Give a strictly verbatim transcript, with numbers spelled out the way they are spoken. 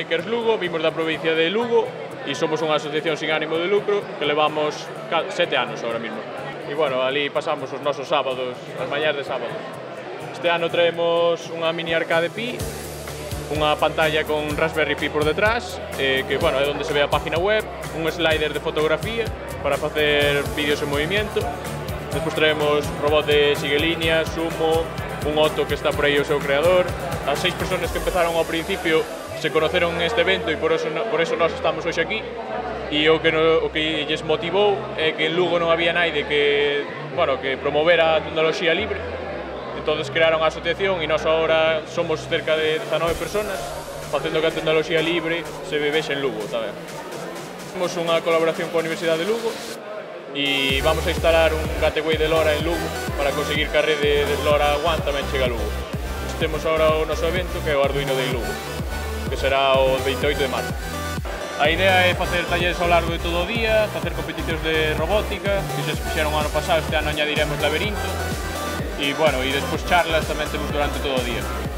Makers Lugo, vimos da provincia de Lugo e somos unha asociación sin ánimo de lucro que levamos sete anos ahora mismo. E, bueno, ali pasamos os nosos sábados, as mañás de sábado. Este ano traemos unha mini arcade Pi, unha pantalla con Raspberry Pi por detrás, eh, que, bueno, é onde se ve a página web, un slider de fotografía para facer vídeos en movimiento. Despois traemos robot de Siguelinia, Sumo, un Otto que está por aí o seu creador. As seis personas que empezaron ao principio se conoceron neste evento e por eso, por eso nós estamos hoxe aquí. E o que, no, o que lles motivou é que en Lugo non había naide que, bueno, que promovera a tecnoloxía libre. Entonces crearon a asociación e nós agora somos cerca de dezanove personas facendo que a tecnoloxía libre se vexe en Lugo tamén. Temos unha colaboración coa Universidade de Lugo e vamos a instalar un gateway de LoRa en Lugo para conseguir que a rede de LoRa One tamén chegue a Lugo. Temos agora o noso evento que é o Arduino Day Lugo, que será o veintioito de marzo. A idea é facer talleres ao largo de todo o día, facer competicións de robótica, que se fixeron o ano pasado, este ano añadiremos laberinto, e, bueno, e despois charlas tamén temos durante todo o día.